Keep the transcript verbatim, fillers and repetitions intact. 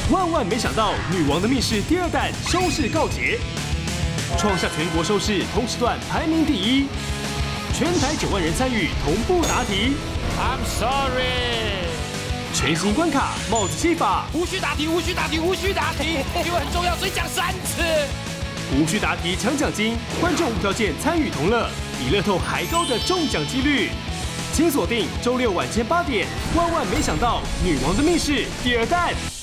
万万没想到，女王的密室第二弹收视告捷，创下全国收视同时段排名第一，全台九万人参与同步答题。 I'm sorry。 全新关卡帽子戏法， 无需答题，无需答题，无需答题，因为很重要，所以讲三次。 无需答题抢奖金，观众无条件参与同乐，比乐透还高的中奖几率。请锁定周六晚间八点，万万没想到，女王的密室第二弹。